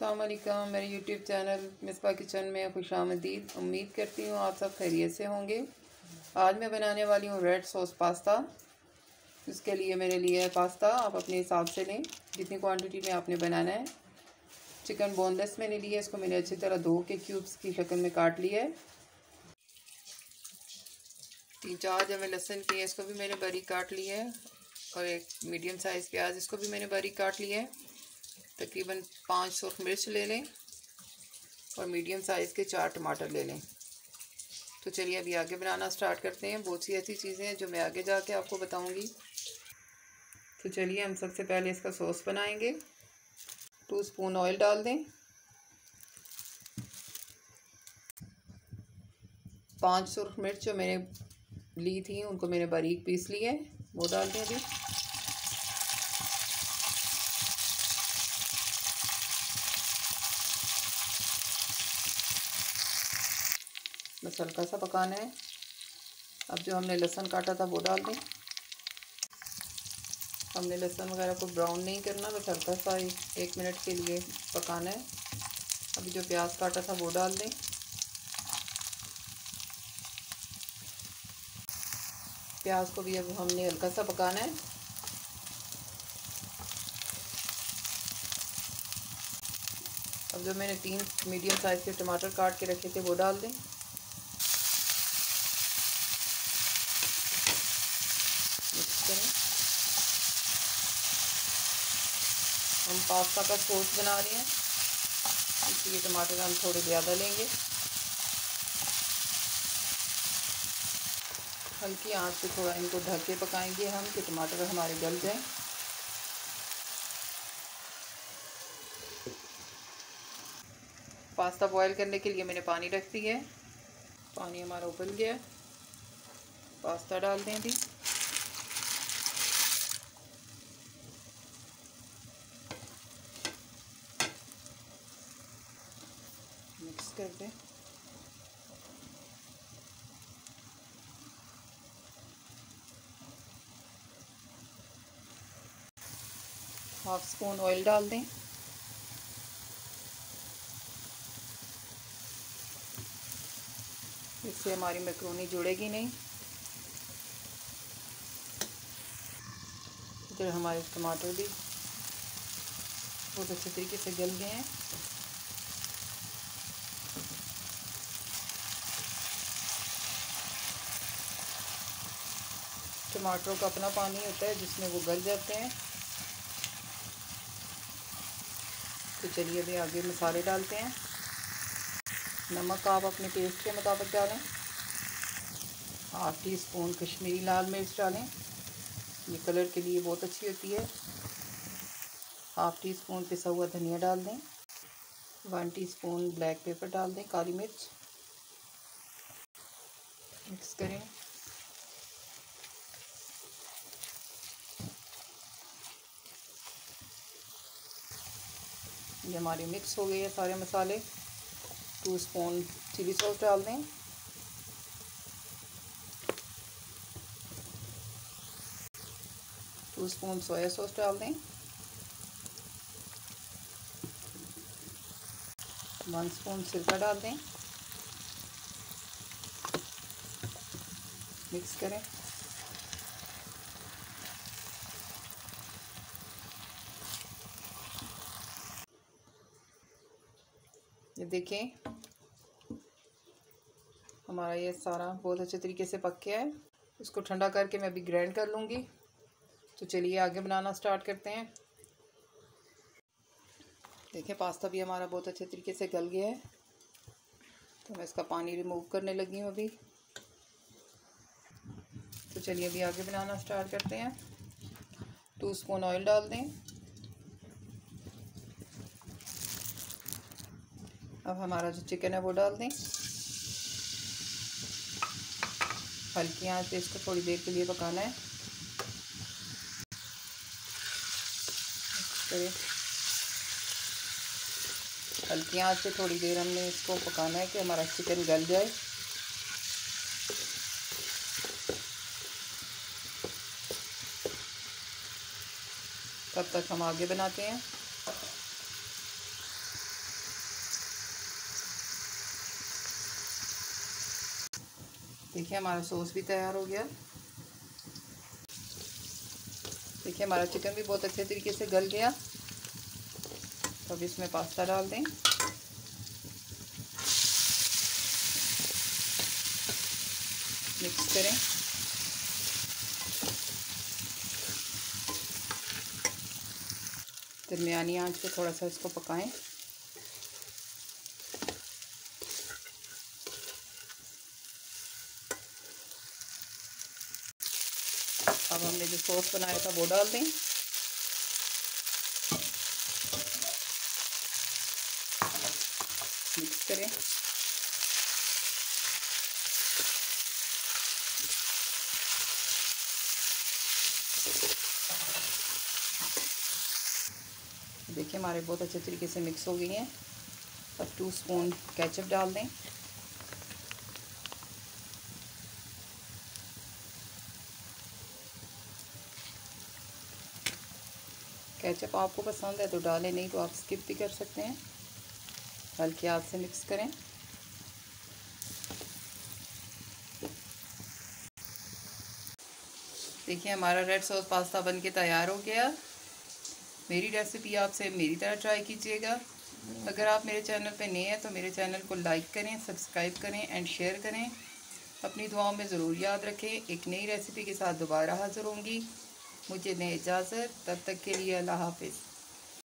अस्सलाम वालेकुम। मेरे यूट्यूब चैनल मिसबा किचन में खुशामदीद। उम्मीद करती हूँ आप सब खैरियत से होंगे। आज मैं बनाने वाली हूँ रेड सॉस पास्ता। इसके लिए मैंने लिया है पास्ता, आप अपने हिसाब से लें जितनी क्वांटिटी में आपने बनाना है। चिकन बोनलेस मैंने लिया है, इसको मैंने अच्छी तरह धो के क्यूब्स की शक्ल में काट लिया है। 3-4 जब लहसुन की है, इसको भी मैंने बारीक काट लिया है। और एक मीडियम साइज़ प्याज, इसको भी मैंने बारीक काट लिया है। तकरीबन 5 सुर्ख मिर्च ले लें और मीडियम साइज़ के 4 टमाटर ले लें। तो चलिए अभी आगे बनाना स्टार्ट करते हैं। बहुत सी ऐसी चीज़ें हैं जो मैं आगे जाके आपको बताऊंगी। तो चलिए हम सबसे पहले इसका सॉस बनाएंगे। 2 स्पून ऑयल डाल दें। 5 सुर्ख मिर्च जो मैंने ली थी उनको मैंने बारीक पीस ली है, वो डाल दें अभी। बस हल्का सा पकाना है। अब जो हमने लहसुन काटा था वो डाल दें। हमने लहसुन वगैरह को ब्राउन नहीं करना, बस हल्का सा 1 मिनट के लिए पकाना है। अभी जो प्याज काटा था वो डाल दें। प्याज को भी अब हमने हल्का सा पकाना है। अब जो मैंने 3 मीडियम साइज़ के टमाटर काट के रखे थे वो डाल दें। मिक्स करें। हम पास्ता का सॉस बना रहे हैं, इसलिए टमाटर हम थोड़े ज़्यादा लेंगे। हल्की आंच पे थोड़ा इनको ढक के पकाएंगे हम कि टमाटर हमारे गल जाएं। पास्ता बॉईल करने के लिए मैंने पानी रख दिया है। पानी हमारा उबल गया है। पास्ता डाल दें अभी। मिक्स कर दें। हाफ स्पून ऑयल डाल दें। इससे हमारी मैक्रोनी जुड़ेगी नहीं। इधर हमारे टमाटर भी बहुत अच्छे तरीके से गल गए हैं। टमाटरों का अपना पानी होता है जिसमें वो गल जाते हैं। तो चलिए अभी आगे मसाले डालते हैं। नमक आप अपने टेस्ट के मुताबिक डालें। हाफ टी स्पून कश्मीरी लाल मिर्च डालें, ये कलर के लिए बहुत अच्छी होती है। हाफ टी स्पून पिसा हुआ धनिया डाल दें। 1 टीस्पून ब्लैक पेपर डाल दें, काली मिर्च। मिक्स करें। ये हमारे मिक्स हो गए हैं सारे मसाले। 2 स्पून चिली सॉस डाल दें। 2 स्पून सोया सॉस डाल दें। 1 स्पून सिरका डाल दें। मिक्स करें। ये देखें हमारा ये सारा बहुत अच्छे तरीके से पक गया है। इसको ठंडा करके मैं अभी ग्राइंड कर लूँगी। तो चलिए आगे बनाना स्टार्ट करते हैं। देखिए पास्ता भी हमारा बहुत अच्छे तरीके से गल गया है। तो मैं इसका पानी रिमूव करने लगी हूँ अभी। तो चलिए अभी आगे बनाना स्टार्ट करते हैं। 2 स्पून ऑयल डाल दें। अब हमारा जो चिकन है वो डाल दें। हल्की आंच पे इसको थोड़ी देर के लिए पकाना है। हल्की आंच पे थोड़ी देर हमने इसको पकाना है कि हमारा चिकन गल जाए। तब तक हम आगे बनाते हैं। देखिए हमारा सॉस भी तैयार हो गया। देखिए हमारा चिकन भी बहुत अच्छे तरीके से गल गया। तो अब इसमें पास्ता डाल दें। मिक्स करें। दरमियानी आंच पे थोड़ा सा इसको पकाएं। अब हमने जो सॉस बनाया था वो डाल दें। मिक्स करें। देखिए हमारे बहुत अच्छे तरीके से मिक्स हो गई हैं। अब 2 स्पून केचप डाल दें। केचप आपको पसंद है तो डालें, नहीं तो आप स्किप भी कर सकते हैं। हल्के हाथ से मिक्स करें। देखिए हमारा रेड सॉस पास्ता बनके तैयार हो गया। मेरी रेसिपी आपसे मेरी तरह ट्राई कीजिएगा। अगर आप मेरे चैनल पे नए हैं तो मेरे चैनल को लाइक करें, सब्सक्राइब करें एंड शेयर करें। अपनी दुआओं में ज़रूर याद रखें। एक नई रेसिपी के साथ दोबारा हाज़िर होंगी। मुझे दें इजाज़त, तब तक के लिए अल्लाह हाफ़िज़।